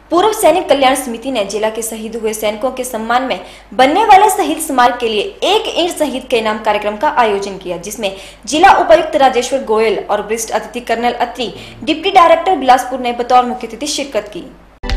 पूर्व सैनिक कल्याण समिति ने जिला के शहीद हुए सैनिकों के सम्मान में बनने वाले शहीद स्मारक के लिए 1 ईंट शहीद के नाम कार्यक्रम का आयोजन किया, जिसमें जिला उपायुक्त राजेश्वर गोयल और वरिष्ठ अतिथि colonel Atri, deputy director Bilaspur ने बतौर मुख्य अतिथि शिरकत की।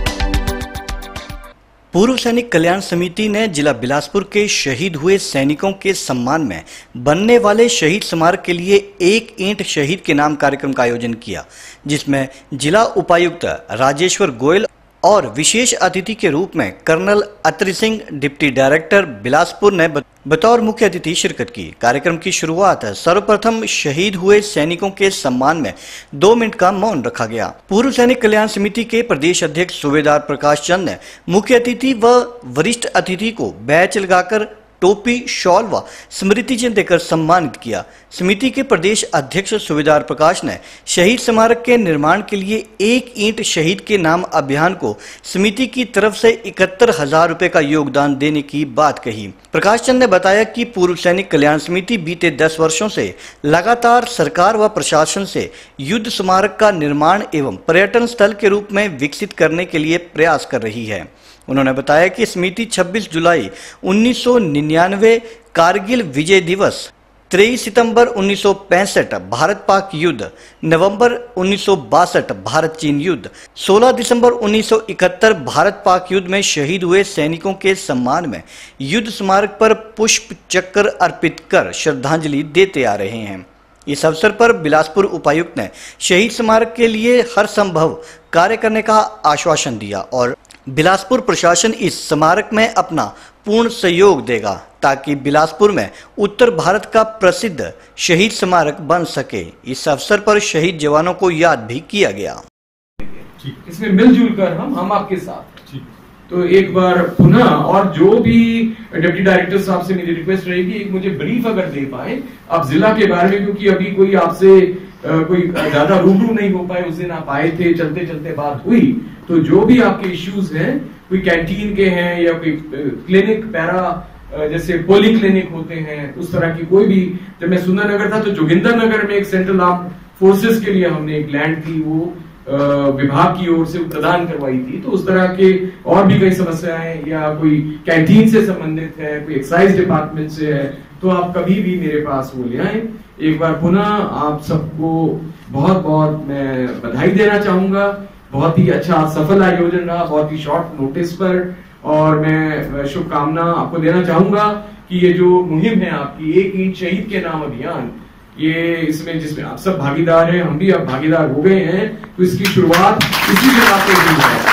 पूर्व सैनिक कल्याण समिति ने जिला बिलासपुर के शहीद हुए सैनिकों के सम्मान में बनने वाले शहीद स्मारक के लिए 1 ईंट शहीद के नाम कार्यक्रम का आयोजन किया, जिसमें जिला उपायुक्त राजेश्वर गोयल और विशेष अतिथि के रूप में colonel Atri Singh, deputy director Bilaspur ने बतौर मुख्य अतिथि शिरकत की। कार्यक्रम की शुरुआत सर्वप्रथम शहीद हुए सैनिकों के सम्मान में 2 मिनट का मौन रखा गया। पूर्व सैनिक कल्याण समिति के प्रदेश अध्यक्ष सूबेदार प्रकाश चंद ने मुख्य अतिथि व वरिष्ठ अतिथि को बैच लगाकर टोपी, शॉल व स्मृति चिन्ह देकर सम्मानित किया। समिति के प्रदेश अध्यक्ष सूबेदार प्रकाश ने शहीद स्मारक के निर्माण के लिए 1 ईंट शहीद के नाम अभियान को समिति की तरफ से 71,000 रुपए का योगदान देने की बात कही। प्रकाश चंद ने बताया कि पूर्व सैनिक कल्याण समिति बीते 10 वर्षों से लगातार सरकार व प्रशासन से युद्ध स्मारक का निर्माण एवं पर्यटन स्थल के रूप में विकसित करने के लिए प्रयास कर रही है। उन्होंने बताया कि समिति 26 जुलाई 1999 कारगिल विजय दिवस, 23 सितंबर 1965 भारत पाक युद्ध, नवंबर 1962 भारत चीन युद्ध, 16 दिसंबर 1971 भारत पाक युद्ध में शहीद हुए सैनिकों के सम्मान में युद्ध स्मारक पर पुष्प चक्र अर्पित कर श्रद्धांजलि देते आ रहे हैं। इस अवसर पर बिलासपुर उपायुक्त ने शहीद स्मारक के लिए हर संभव कार्य करने का आश्वासन दिया और बिलासपुर प्रशासन इस स्मारक में अपना पूर्ण सहयोग देगा ताकि बिलासपुर में उत्तर भारत का प्रसिद्ध शहीद स्मारक बन सके। इस अवसर पर शहीद जवानों को याद भी किया गया। इसमें मिलजुल कर हम आपके साथ। तो एक बार पुनः, और जो भी डिप्टी डायरेक्टर साहब से मेरी रिक्वेस्ट रहेगी, एक मुझे ब्रीफ अगर दे पाए आप जिला के बारे में, क्योंकि अभी कोई आपसे कोई ज्यादा रूबरू नहीं हो पाए, उस दिन आप आए थे, चलते चलते बात हुई, तो जो भी आपके इश्यूज हैं, कोई कैंटीन के हैं या कोई क्लिनिक, पैरा जैसे पोली क्लिनिक होते हैं, उस तरह की कोई भी, जब मैं सुंदरनगर था तो जोगिंदर नगर में एक सेंट्रल आर्म फोर्सेस के लिए हमने एक लैंड थी, वो विभाग की ओर से प्रदान करवाई थी। तो उस तरह के और भी कई समस्याएं, या कोई कैंटीन से संबंधित है, कोई एक्साइज डिपार्टमेंट से है, तो आप कभी भी मेरे पास वो ले आए। एक बार पुनः आप सबको बहुत बहुत मैं बधाई देना चाहूंगा। बहुत ही अच्छा सफल आयोजन रहा, बहुत ही शॉर्ट नोटिस पर, और मैं शुभकामना आपको देना चाहूंगा कि ये जो मुहिम है आपकी 1 ईंट शहीद के नाम अभियान, ये इसमें जिसमें आप सब भागीदार हैं, हम भी अब भागीदार हो गए हैं, तो इसकी शुरुआत इसी जगह पे हुई है।